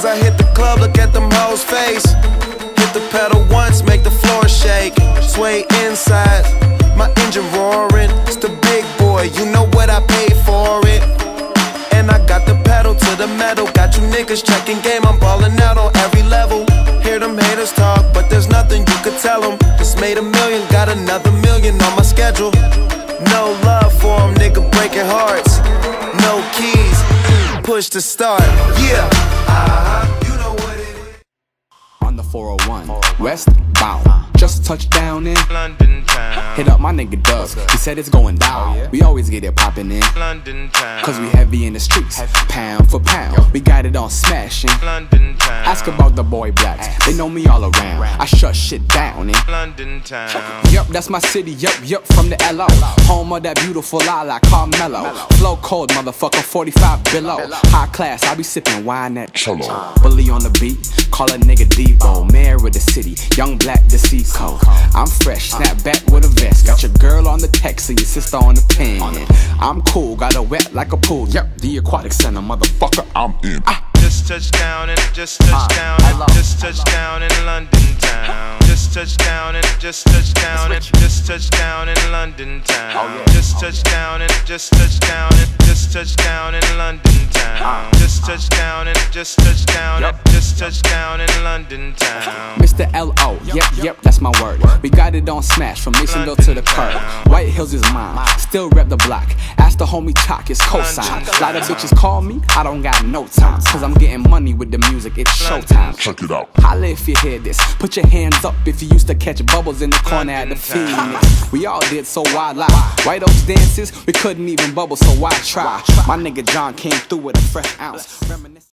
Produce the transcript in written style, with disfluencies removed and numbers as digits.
I hit the club, look at them hoes' face. Hit the pedal once, make the floor shake. Sway inside, my engine roaring. It's the big boy, you know what I paid for it. And I got the pedal to the metal. Got you niggas checking game, I'm ballin' out on every level. Hear them haters talk, but there's nothing you could tell them. Just made $1 million, got another $1 million on my schedule. No love for them, nigga breaking hearts. No keys, push to start. Yeah, you know what it is. On the 401, westbound, just touched down in London town. Hit up my nigga Doug, he said it's going down. We always get it poppin' in London town. cause we heavy in the streets, pound for pound. We got it on smashing. London town. Ask about the boy blacks, they know me all around. I shut shit down in London town. Yup, that's my city, yup, from the LO. Home of that beautiful like Carmelo. Flow cold, motherfucker, 45 below. High class, I be sippin' wine at Cholo. Bully on the beat, call a nigga Devo. Mayor of the city, young black DeCeco. I'm fresh, snap back with a vest. Got your girl on the text and your sister on the pen. I'm cool, got her wet like a pool. Yup, the aquatic center, motherfucker, I'm in. Just touched down and just touched down and just touched down in London town. Just touched down and just touched down and just touched down in London town. Just touched down and just touched down and just touched down in London town. Just touched down and just touched down and just touched down in London town. Mr. L.O. Yep, that's my word. We got it on smash from Masonville to the curb. White Hills is mine, still rep the block. Ask the homie Chalk, it's cosign. A lot of bitches call me, I don't got no time. Cause I'm getting money with the music, it's showtime. Check it out. Holla if you hear this. Put your hands up if you used to catch bubbles in the corner at the Phoenix. We all did, so why lie? White Oaks dances, we couldn't even bubble, so why try? My nigga John came through with a fresh ounce. Reminisce